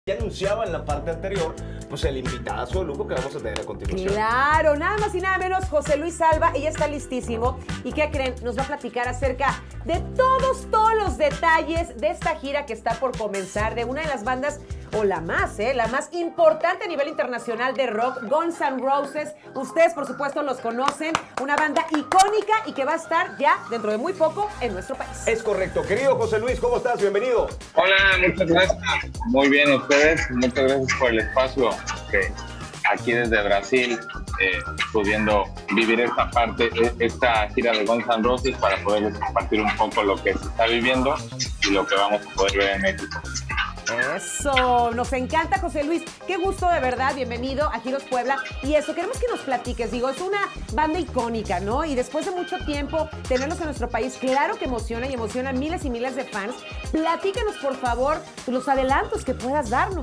ya anunciaba en la parte anterior, pues el invitadazo de lujo que vamos a tener a continuación. Claro, nada más y nada menos José Luis Alba, ella está listísimo. ¿Y qué creen? Nos va a platicar acerca de todos los detalles de esta gira que está por comenzar, de una de las bandas, o la más importante a nivel internacional de rock, Guns N' Roses. Ustedes, por supuesto, los conocen, una banda icónica y que va a estar ya dentro de muy poco en nuestro país. Es correcto. Querido José Luis, ¿cómo estás? Bienvenido. Hola, muchas gracias. Muy bien, ustedes. Muchas gracias por el espacio. Aquí desde Brasil, pudiendo vivir esta gira de Guns N' Roses para poderles compartir un poco lo que se está viviendo y lo que vamos a poder ver en México. Eso, nos encanta, José Luis. Qué gusto, de verdad. Bienvenido a Giros Puebla. Y eso, queremos que nos platiques. Digo, es una banda icónica, ¿no? Y después de mucho tiempo tenerlos en nuestro país, claro que emociona y emociona a miles y miles de fans. Platícanos, por favor, los adelantos que puedas darnos.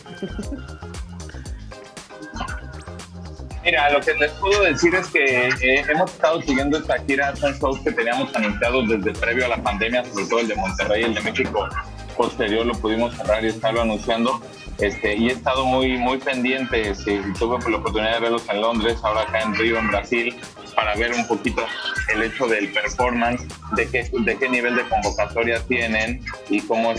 Mira, lo que les puedo decir es que hemos estado siguiendo esta gira, son shows que teníamos anunciados desde previo a la pandemia, sobre todo el de Monterrey y el de México. Posterior lo pudimos cerrar y estarlo anunciando, y he estado muy pendiente. Tuve la oportunidad de verlos en Londres, ahora acá en Río, en Brasil, para ver un poquito el hecho del performance, de qué nivel de convocatoria tienen y cómo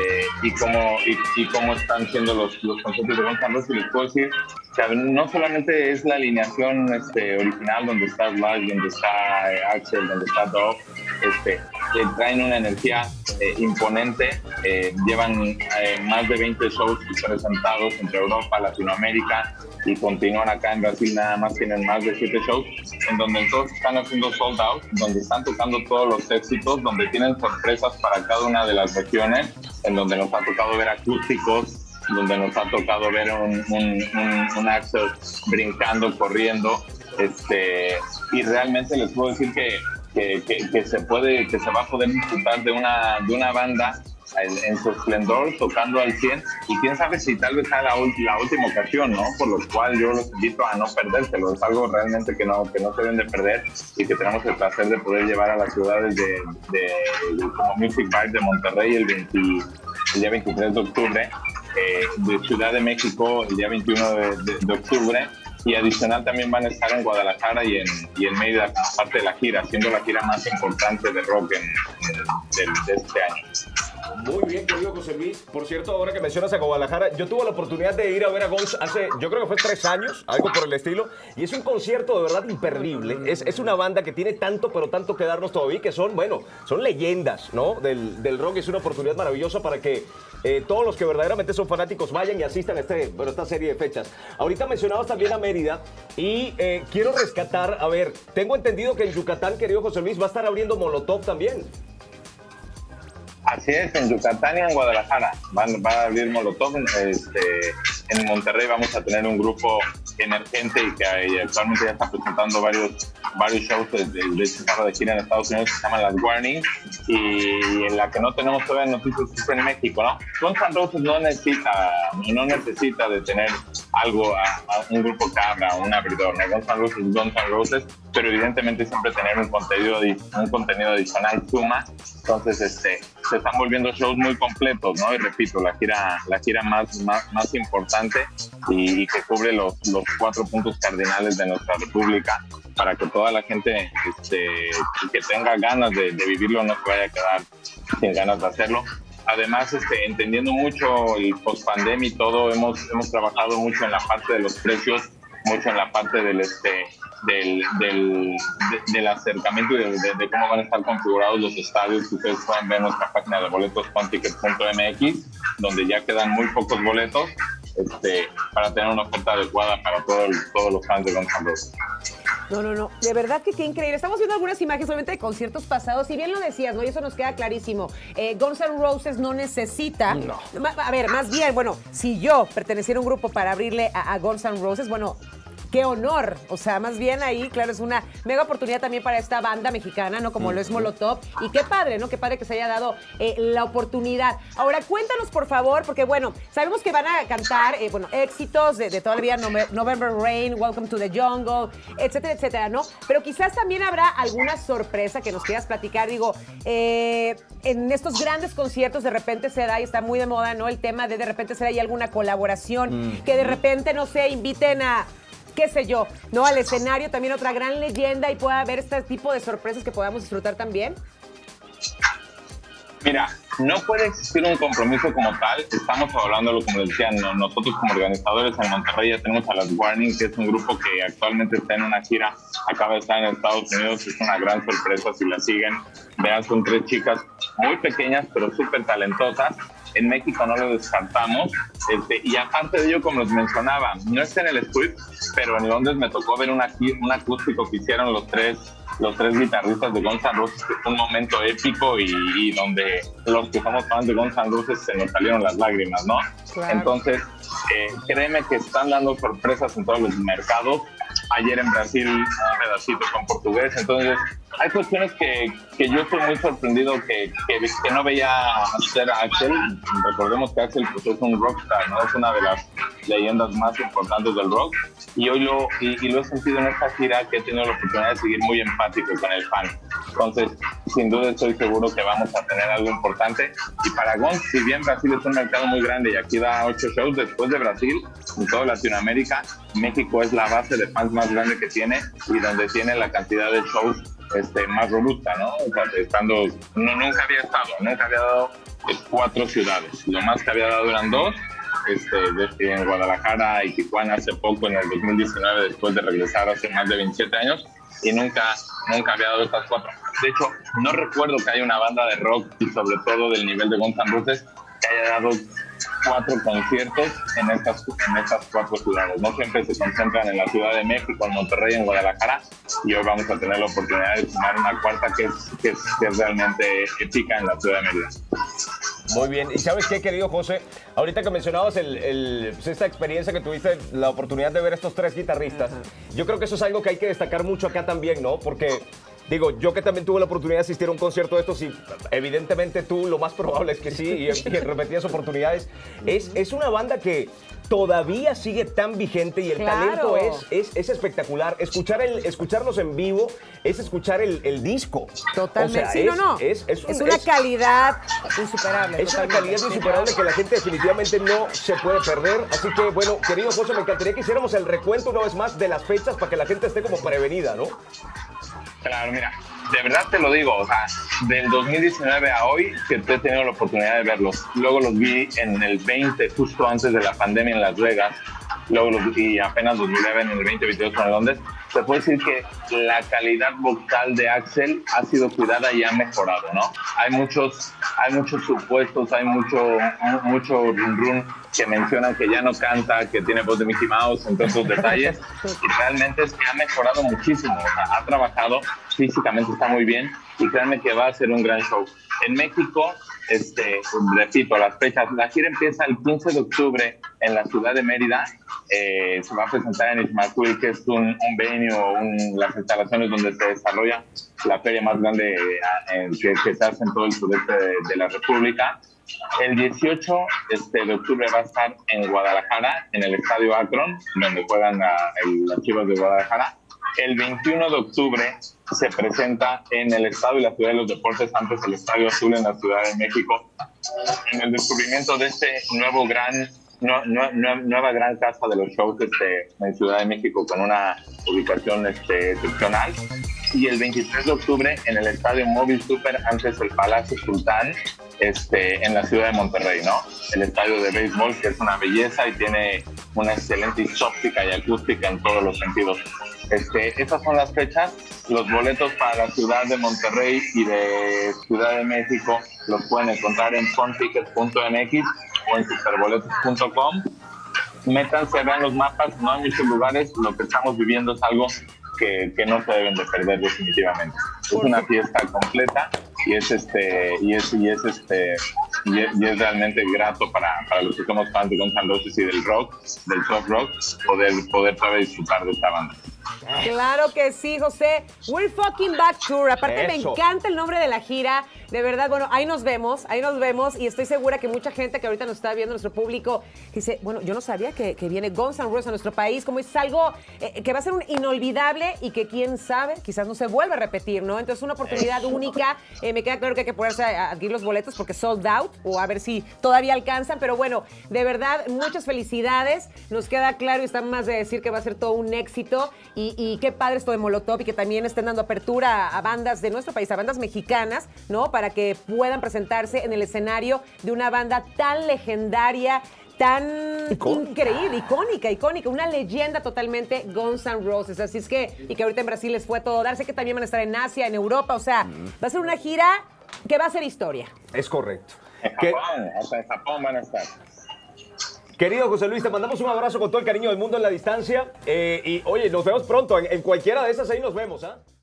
están siendo los conciertos de Guns N' Roses. Y les puedo decir que no solamente es la alineación original, donde está Slash, donde está Axel, donde está Dove, que traen una energía imponente. Llevan más de 20 shows presentados entre Europa, Latinoamérica, y continúan acá en Brasil. Nada más tienen más de 7 shows, en donde todos están haciendo sold out, donde están tocando todos los éxitos, donde tienen sorpresas para cada una de las regiones, en donde nos ha tocado ver acústicos, donde nos ha tocado ver un Axel brincando, corriendo, y realmente les puedo decir que se va a poder disfrutar de una banda en su esplendor, tocando al 100, y quién sabe si tal vez sea la última ocasión, ¿no? Por lo cual yo los invito a no perdérselo. Es algo realmente que no se deben de perder, y que tenemos el placer de poder llevar a las ciudades como Music Vibe de Monterrey el día 23 de octubre, de Ciudad de México el día 21 de octubre, y adicional también van a estar en Guadalajara y en Mérida como parte de la gira, siendo la gira más importante de rock de este año. Muy bien, querido José Luis. Por cierto, ahora que mencionas a Guadalajara, yo tuve la oportunidad de ir a ver a Guns hace, yo creo que fue 3 años, algo por el estilo, y es un concierto de verdad imperdible. Es una banda que tiene tanto, pero tanto que darnos todavía, que son leyendas, ¿no? Del rock. Es una oportunidad maravillosa para que todos los que verdaderamente son fanáticos vayan y asistan a esta serie de fechas. Ahorita mencionabas también a Mérida, y quiero rescatar, a ver, tengo entendido que en Yucatán, querido José Luis, va a estar abriendo Molotov también. Así es, en Yucatán y en Guadalajara va a abrir Molotov. En Monterrey vamos a tener un grupo emergente y que actualmente ya está presentando varios shows de esta de gira en Estados Unidos, que se llaman Las Warning, y en la que no tenemos todavía noticias es en México, ¿no? Guns N' Roses no necesita de tener algo, a un grupo cabra, un abridor, ¿no? Guns N' Roses, pero evidentemente siempre tener un contenido adicional suma. Entonces se están volviendo shows muy completos, ¿no? Y repito, la gira más importante, y que cubre los 4 puntos cardinales de nuestra república, para que toda la gente que tenga ganas de vivirlo no se vaya a quedar sin ganas de hacerlo. Además, entendiendo mucho el post-pandemia y todo, hemos trabajado mucho en la parte de los precios, mucho en la parte del acercamiento y de cómo van a estar configurados los estadios, que ustedes pueden ver en nuestra página de boletos.ticket.mx, donde ya quedan muy pocos boletos, para tener una oferta adecuada para todos los fans de Guns N' Roses. No, de verdad que qué increíble. Estamos viendo algunas imágenes obviamente de conciertos pasados, y bien lo decías, ¿no? Y eso nos queda clarísimo. Guns N' Roses no necesita... No. A ver, más bien, bueno, si yo perteneciera a un grupo para abrirle a Guns N' Roses, bueno, qué honor. O sea, más bien ahí, claro, es una mega oportunidad también para esta banda mexicana, ¿no? Como lo es Molotov. Y qué padre, ¿no? Qué padre que se haya dado la oportunidad. Ahora, cuéntanos, por favor, porque, bueno, sabemos que van a cantar, éxitos de toda la vida, November Rain, Welcome to the Jungle, etcétera, etcétera, ¿no? Pero quizás también habrá alguna sorpresa que nos quieras platicar. Digo, en estos grandes conciertos de repente se da, y está muy de moda, ¿no? El tema de repente se da ahí alguna colaboración, que de repente, no sé, inviten a, qué sé yo, ¿no? Al escenario también otra gran leyenda y pueda haber este tipo de sorpresas que podamos disfrutar también. Mira, no puede existir un compromiso como tal. Estamos hablándolo, como decían, nosotros como organizadores en Monterrey ya tenemos a las Warning, que es un grupo que actualmente está en una gira, acaba de estar en Estados Unidos, es una gran sorpresa si la siguen. Vean, son 3 chicas muy pequeñas, pero súper talentosas. En México no lo descartamos. Y aparte de ello, como les mencionaba, no está en el script, pero en Londres me tocó ver un acústico que hicieron los tres guitarristas de Guns N' Roses, que fue un momento épico y donde los que somos fans de Guns N' Roses se nos salieron las lágrimas, ¿no? Claro. Entonces, créeme que están dando sorpresas en todos los mercados. Ayer en Brasil, un pedacito con portugués. Entonces, hay cuestiones que yo estoy muy sorprendido que no veía hacer a Axel. Recordemos que Axel pues, es un rockstar, ¿no? Es una de las leyendas más importantes del rock. Y hoy lo he sentido en esta gira, que he tenido la oportunidad de seguir muy empático con el fan. Entonces, sin duda estoy seguro que vamos a tener algo importante. Y para Guns, si bien Brasil es un mercado muy grande y aquí da 8 shows, después de Brasil, en toda Latinoamérica, México es la base de fans más grande que tiene y donde tiene la cantidad de shows más robusta, ¿no? O sea, nunca había dado 4 ciudades. Lo más que había dado eran 2. En Guadalajara y Tijuana hace poco, en el 2019, después de regresar hace más de 27 años, y nunca había dado estas 4. De hecho, no recuerdo que haya una banda de rock, y sobre todo del nivel de Guns N' Roses, que haya dado 4 conciertos en estas 4 ciudades. No siempre se concentran en la Ciudad de México, en Monterrey, en Guadalajara, y hoy vamos a tener la oportunidad de sumar una cuarta que es realmente épica en la Ciudad de Mérida. Muy bien. ¿Y sabes qué, querido José? Ahorita que mencionabas esta experiencia que tuviste, la oportunidad de ver a estos 3 guitarristas, yo creo que eso es algo que hay que destacar mucho acá también, ¿no? Porque, digo, yo que también tuve la oportunidad de asistir a un concierto de estos, y evidentemente tú lo más probable es que sí, y en repetidas oportunidades, es una banda que todavía sigue tan vigente y el talento es espectacular. Escucharlos en vivo es escuchar el disco. Totalmente. O sea, es una calidad insuperable. Es una calidad insuperable que la gente definitivamente no se puede perder. Así que, bueno, querido José, me encantaría que hiciéramos el recuento una vez más de las fechas para que la gente esté como prevenida, ¿no? Claro, mira, de verdad te lo digo, o sea, del 2019 a hoy que he tenido la oportunidad de verlos. Luego los vi en el 20, justo antes de la pandemia en Las Vegas. Luego los vi apenas 2011 en el 2022 en Londres. Se puede decir que la calidad vocal de Axel ha sido cuidada y ha mejorado, ¿no? Hay muchos supuestos, hay mucho run que mencionan que ya no canta, que tiene voz de Mickey Mouse, entre otros detalles. Y realmente es que ha mejorado muchísimo. O sea, ha trabajado, físicamente está muy bien y créanme que va a ser un gran show. En México, repito, las fechas, la gira empieza el 15 de octubre en la ciudad de Mérida. Se va a presentar en Ismaquil, que es un venue, las instalaciones donde se desarrolla la feria más grande que se hace en todo el sudeste de la República. El 18 de octubre va a estar en Guadalajara, en el Estadio Akron, donde juegan las Chivas de Guadalajara. El 21 de octubre se presenta en el Estadio y la Ciudad de los Deportes, antes el Estadio Azul en la Ciudad de México, en el descubrimiento de este nueva gran casa de los shows en Ciudad de México, con una ubicación excepcional. Y el 23 de octubre en el Estadio Móvil Super, antes el Palacio Sultán, en la ciudad de Monterrey, ¿no? El estadio de béisbol, que es una belleza y tiene una excelente óptica y acústica en todos los sentidos. Estas son las fechas. Los boletos para la ciudad de Monterrey y de Ciudad de México los pueden encontrar en funtickets.mx o en superboletos.com. Métanse, vean los mapas, no hay muchos lugares. Lo que estamos viviendo es algo que no se deben de perder definitivamente. Es una fiesta completa y es y es realmente grato para los que somos fans de Guns N' Roses y del rock, del soft rock, poder todavía disfrutar de esta banda. Claro que sí, José. We're fucking back tour. Aparte me encanta el nombre de la gira. De verdad, bueno, ahí nos vemos. Y estoy segura que mucha gente que ahorita nos está viendo, nuestro público, dice, bueno, yo no sabía que viene Guns N' Roses a nuestro país. Como es algo que va a ser un inolvidable y que quién sabe, quizás no se vuelva a repetir, ¿no? Entonces, una oportunidad única. Me queda claro que hay que ponerse a adquirir los boletos porque sold out, o a ver si todavía alcanzan. Pero bueno, de verdad, muchas felicidades. Nos queda claro y está más de decir que va a ser todo un éxito. Y qué padre esto de Molotov y que también estén dando apertura a bandas de nuestro país, a bandas mexicanas, ¿no? Para que puedan presentarse en el escenario de una banda tan legendaria, tan increíble, icónica, una leyenda totalmente, Guns N' Roses. Así es que, y que ahorita en Brasil les fue todo dar. Sé que también van a estar en Asia, en Europa, o sea, va a ser una gira que va a ser historia. Es correcto. En Japón, hasta en Japón van a estar. Querido José Luis, te mandamos un abrazo con todo el cariño del mundo en la distancia. Y oye, nos vemos pronto. En cualquiera de esas ahí nos vemos, ¿ah?